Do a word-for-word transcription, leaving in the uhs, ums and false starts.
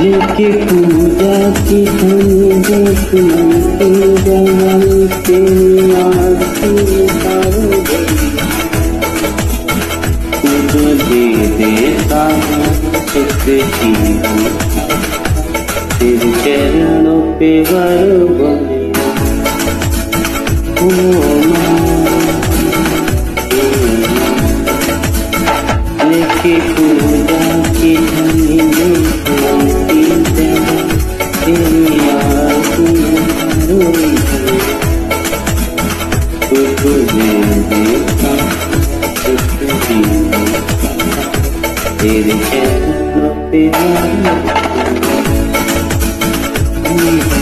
लेके पूजा की धन देख मन जवानी तेरी आरती उतारो तुझे दे देता सुख जीवन तेरे चरणों पे वर लेके पूजा की धनी देखती तेरी आरती तुझे देखा सुख जीवन तेरे चरणों पे